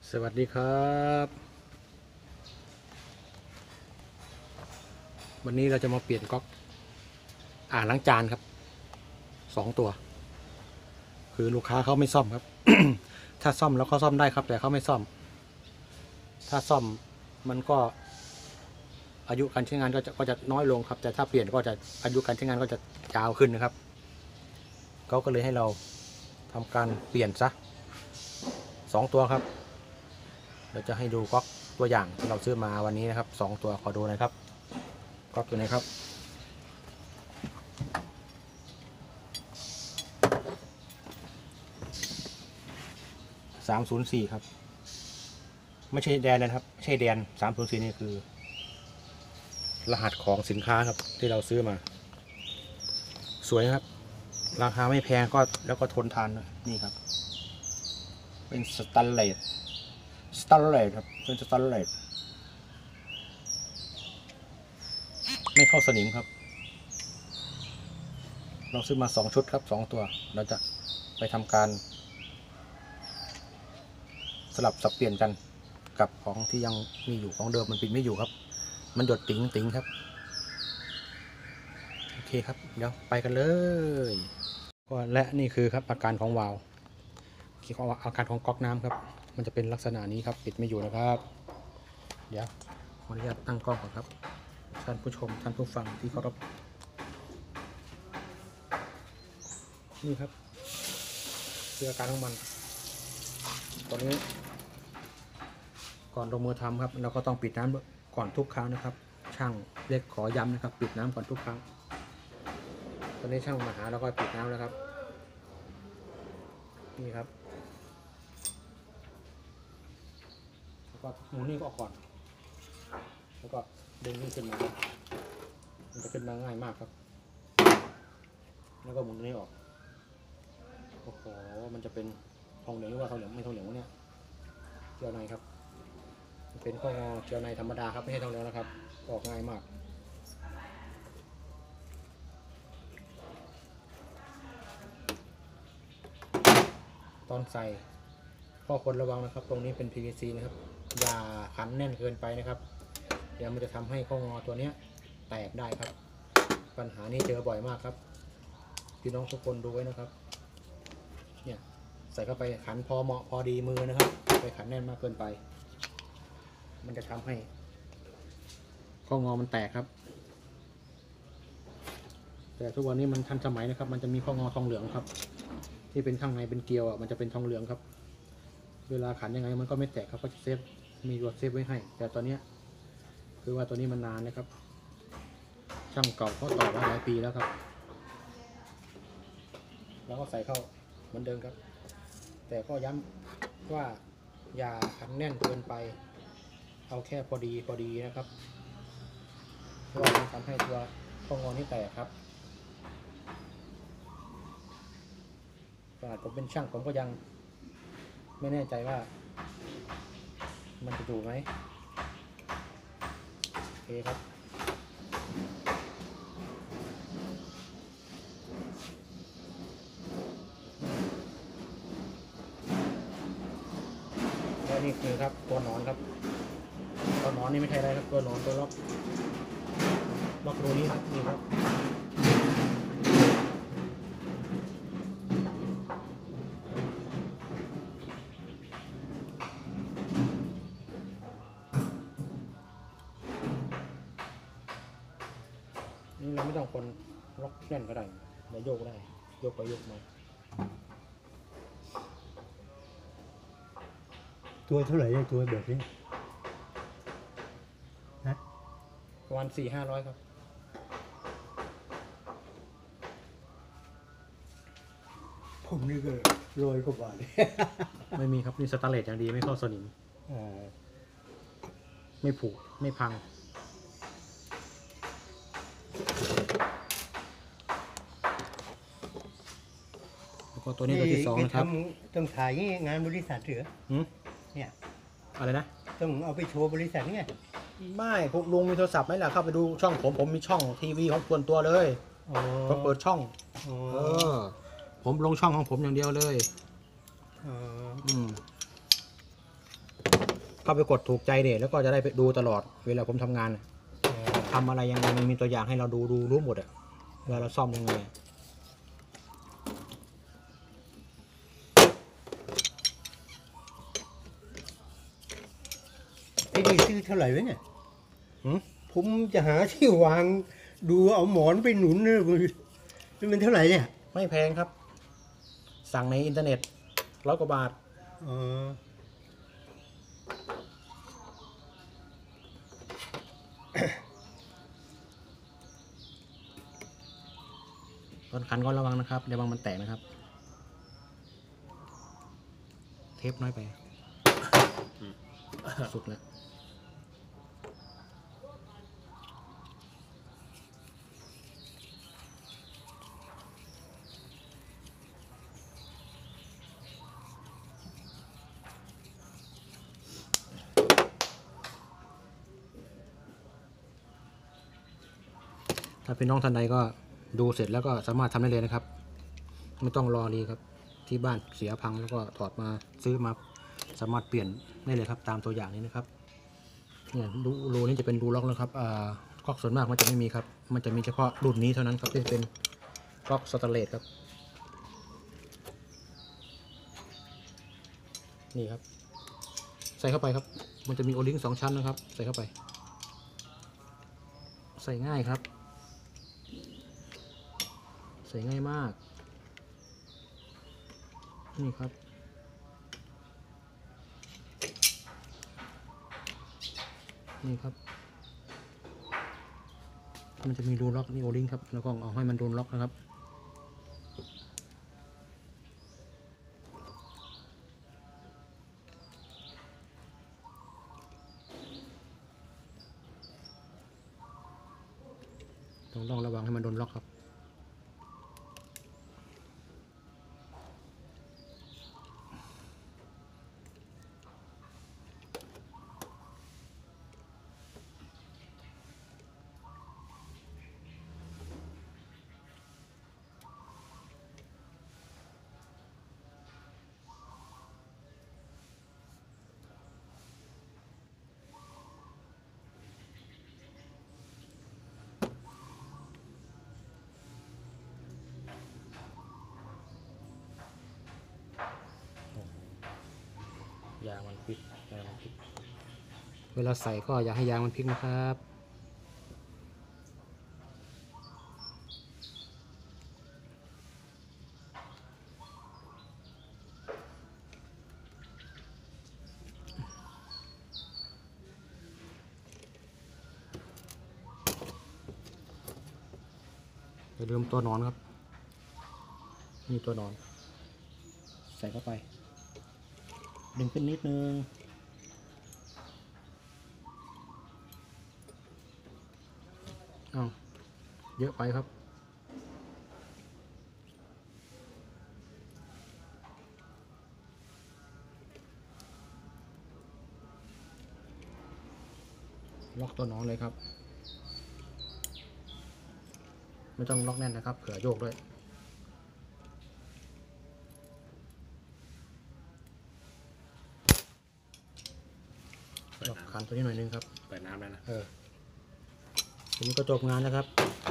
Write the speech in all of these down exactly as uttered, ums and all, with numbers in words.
สวัสดีครับวันนี้เราจะมาเปลี่ยนก๊อกอ่างล้างจานครับสองตัวคือลูกค้าเขาไม่ซ่อมครับ ถ้าซ่อมแล้วเขาซ่อมได้ครับแต่เขาไม่ซ่อมถ้าซ่อมมันก็อายุการใช้งานก็จะก็จะน้อยลงครับแต่ถ้าเปลี่ยนก็จะอายุการใช้งานก็จะยาวขึ้นนะครับเขาก็เลยให้เราทำการเปลี่ยนซะสองตัวครับเราจะให้ดูก๊อกตัวอย่างที่เราซื้อมาวันนี้นะครับสองตัวขอดูหน่อยครับก๊อกตัวไหนครับสามศูนย์สี่ครับไม่ใช่แดนนะครับไม่ใช่แดนสามศูนย์สี่นี่คือรหัสของสินค้าครับที่เราซื้อมาสวยครับราคาไม่แพงก็แล้วก็ทนทานนี่ครับเป็นสแตนเลสสแตนเลสครับเป็นสแตนเลสไม่เข้าสนิมครับเราซื้อมาสองชุดครับสองตัวเราจะไปทำการสลับสับเปลี่ยนกันกับของที่ยังมีอยู่ของเดิมมันปิดไม่อยู่ครับมันหยดติ๋งติ๋งครับโอเคครับเดี๋ยวไปกันเลยก็และนี่คือครับอาการของวาล์วที่เขาอาการของก๊อกน้ำครับมันจะเป็นลักษณะนี้ครับปิดไม่อยู่นะครับเดี๋ยวขออนุญาตตั้งกล้องก่อนครับท่านผู้ชมท่านผู้ฟังที่เคารพนี่ครับคืออาการของมันตอนนี้ก่อนลงมือทำครับเราก็ต้องปิดน้ำก่อนทุกครั้งนะครับช่างเรียกขอย้ำนะครับปิดน้ำก่อนทุกครั้งตอนนี้ช่างมาหาเราก็ปิดน้ำแล้วครับนี่ครับแล้วก็หมุนนี่ก็ออกก่อนแล้วก็ดึงนี่ขึ้นมามันจะขึ้นมาง่ายมากครับแล้วก็หมุนนี่ออกโอ้โหมันจะเป็นทองเหลืองหรือว่าทองเหลืองไม่ทองเหลืองวะเนี่ยเจียวในครับเป็นข้องอเจียวในธรรมดาครับไม่ใช่ทองเหลืองนะครับออกง่ายมากตอนใส่ข้อควรระวังนะครับตรงนี้เป็น พี วี ซี นะครับอย่าขันแน่นเกินไปนะครับเดี๋ยวมันจะทำให้ข้องอตัวนี้แตกได้ครับปัญหานี้เจอบ่อยมากครับพี่น้องทุกคนดูไว้นะครับเนี่ยใส่เข้าไปขันพอเหมาะพอดีมือนะครับไปขันแน่นมากเกินไปมันจะทำให้ข้องอมันแตกครับแต่ทุกวันนี้มันทันสมัยนะครับมันจะมีข้องอทองเหลืองครับที่เป็นข้างในเป็นเกลียวอ่ะมันจะเป็นทองเหลืองครับเวลาขันยังไงมันก็ไม่แตกครับก็เซฟมีตัวเซฟไว้ให้แต่ตอนนี้คือว่าตัวนี้มันนานนะครับช่างเก่าเขาต่อมาหลายปีแล้วครับแล้วก็ใส่เข้าเหมือนเดิมครับแต่ก็ย้ำว่าอย่าขันแน่นเกินไปเอาแค่พอดีพอดีนะครับเพราะว่ามันทำให้ตัวข้องอนี่แตกครับขนาดผมเป็นช่างผมก็ยังไม่แน่ใจว่ามันจะอยู่ไหมโอเคครับและนี่คือครับตัวหนอนครับตัวหนอนนี่ไม่ใช่อะไรครับตัวหนอนตัวล็อกล็อกรูนี้ครับนี่ครับนี่เราไม่ต้องคนล็อกแน่นก็ได้เดี๋ยวโยกได้โยกไปโยกมาตัวเท่าไหร่ตัวแบบนี้นะประมาณสี่ห้าร้อยครับผมนี่ก็โรยกว่าบาทไม่มีครับนี่สแตนเลสอย่างดีไม่เข้าสนิมไม่ผุไม่พังแล้วก็ตัวนี้ตัวที่สองนะครับต้องถ่ายงานบริษัทเหรอเนี่ยอะไรนะต้องเอาไปโชว์บริษัทนี่ไม่พวกลุงมีโทรศัพท์ไหมล่ะเข้าไปดูช่องผมผมมีช่องทีวีของส่วนตัวเลยผมเปิดช่องเออผมลงช่องของผมอย่างเดียวเลยอืมเข้าไปกดถูกใจเด็แล้วก็จะได้ไปดูตลอดเวลาผมทำงานน่ะทำอะไรยังไงมันมีตัวอย่างให้เราดูดูรู้หมดอะเวลาเราซ่อมยังไงไอ้นี่ซื้อเท่าไหร่วะเนี่ยหืมผมจะหาที่วางดูเอาหมอนไปหนุนเนี่ยนี่มันเท่าไหร่เนี่ยไม่แพงครับ สั่งในอินเทอร์เน็ตร้อยกว่าบาทอ๋อตอนคันก็ระวังนะครับระวังมันแตกนะครับ เทปน้อยไปสุดแล้วถ้าเป็นน้องท่านใดก็ดูเสร็จแล้วก็สามารถทำได้เลยนะครับ ไม่ต้องรอดีครับที่บ้านเสียพังแล้วก็ถอดมาซื้อมาสามารถเปลี่ยนได้เลยครับตามตัวอย่างนี้นะครับเนี่ยดูรูนี้จะเป็นรูล็อกแล้วครับอ่าก๊อกส่วนมากมันจะไม่มีครับมันจะมีเฉพาะรุ่นนี้เท่านั้นครับที่เป็นก๊อกสแตนเลสครับนี่ครับใส่เข้าไปครับมันจะมีโอลิงสองชั้นนะครับใส่เข้าไปใส่ง่ายครับใส่ง่ายมากนี่ครับนี่ครับมันจะมีรูล็อกนี่โอลิงครับแล้วก็เอาให้มันโดนล็อกนะครับต้องต้องระวังให้มันโดนล็อกครับยางมันพลิกยางมันพลิกเวลาใส่ก็อย่าให้ยางมันพลิกนะครับอย่าลืมตัวหนอนครับนี่ตัวหนอนใส่เข้าไปดึงขึ้นนิดนึงอ้าวเยอะไปครับล็อกตัวหนอนเลยครับไม่ต้องล็อกแน่นนะครับเผื่อโยกด้วยล็อกคันตัวนี้หน่อยนึงครับเปิดน้ำแล้วนะเออทีนี้ก็จบงานแล้วครับ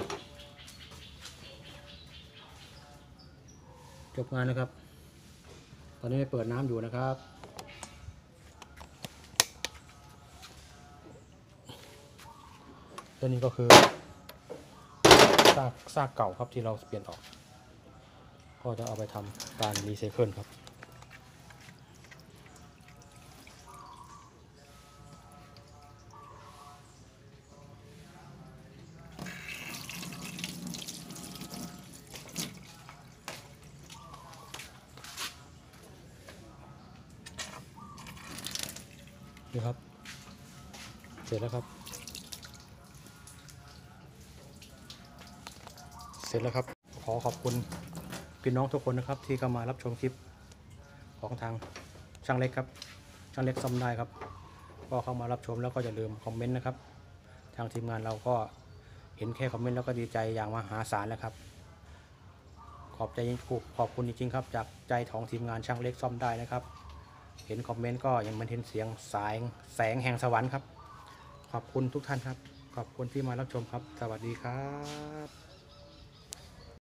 จบงานนะครับ ตอนนี้เปิดน้ำอยู่นะครับตัวนี้ก็คือซากซากเก่าครับที่เราเปลี่ยนออกก็จะเอาไปทำการรีไซเคิลครับนี่ครับเสร็จแล้วครับเสร็จแล้วครับขอขอบคุณพี่น้องทุกคนนะครับที่เข้ามารับชมคลิปของทางช่างเล็กครับช่างเล็กซ่อมได้ครับก็เข้ามารับชมแล้วก็อย่าลืมคอมเมนต์นะครับทางทีมงานเราก็เห็นแค่คอมเมนต์แล้วก็ดีใจอย่างมหาศาลแล้วครับขอบใจขอบคุณจริงๆครับจากใจของทีมงานช่างเล็กซ่อมได้นะครับเห็นคอมเมนต์ก็ยังเหมันเห็นเสียงสายแสงแห่งสวรรค์ครับขอบคุณทุกท่านครับขอบคุณที่มารับชมครับสวัสดีครับ